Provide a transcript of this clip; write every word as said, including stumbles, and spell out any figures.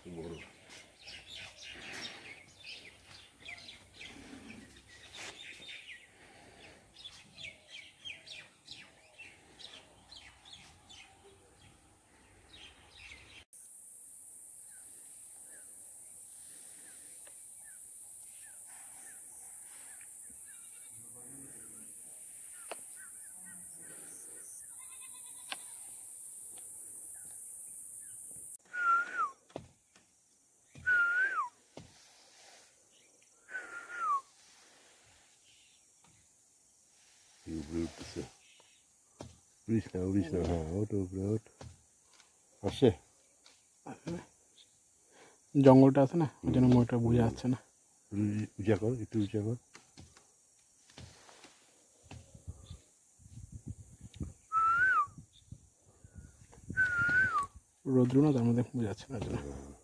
বড় উপরে উঠতেছে উড়িস না উড়িস না হ্যাঁ ওঠ উপরে ওঠ আসে জঙ্গলটা আছে না ওই জন্য ময়টা বোঝা যাচ্ছে না উঁচা কর একটু উঁচা কর রোদ্র না তার মধ্যে বোঝা যাচ্ছে না